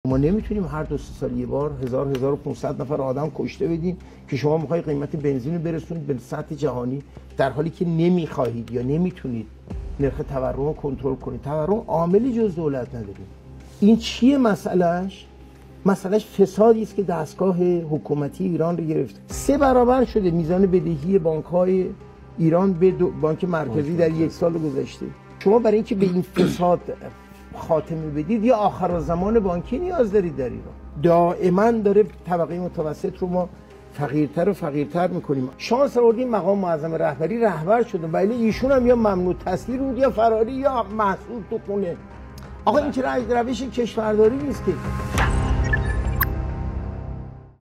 ما نمیتونیم هر 2-3 سال یه بار 1500 نفر آدم کشته بدیم که شما میخوای قیمت بنزین رو برسونید به سطح جهانی، در حالی که نمیخواهید یا نمیتونید نرخ تورم رو کنترل کنید. تورم عاملی جز دولت نداریم. این چیه مسئلهش؟ مسئلهش فسادی است که دستگاه حکومتی ایران رو گرفت. 3 برابر شده میزان بدهی بانک‌های ایران به بانک مرکزی در 1 سال گذشته. شما برای اینکه به این فساد خاتمه بدید یا آخرالزمان بانکی نیاز دارید در ایران. دائما داره طبقه متوسط رو ما فقیرتر و فقیرتر میکنیم. شانس آوردیم مقام معظم رهبری رهبر شده، ولی ایشون هم یا ممنوع تسلیم بود یا فراری یا محصول تو خونه. آقا این که روش کشورداری نیست که.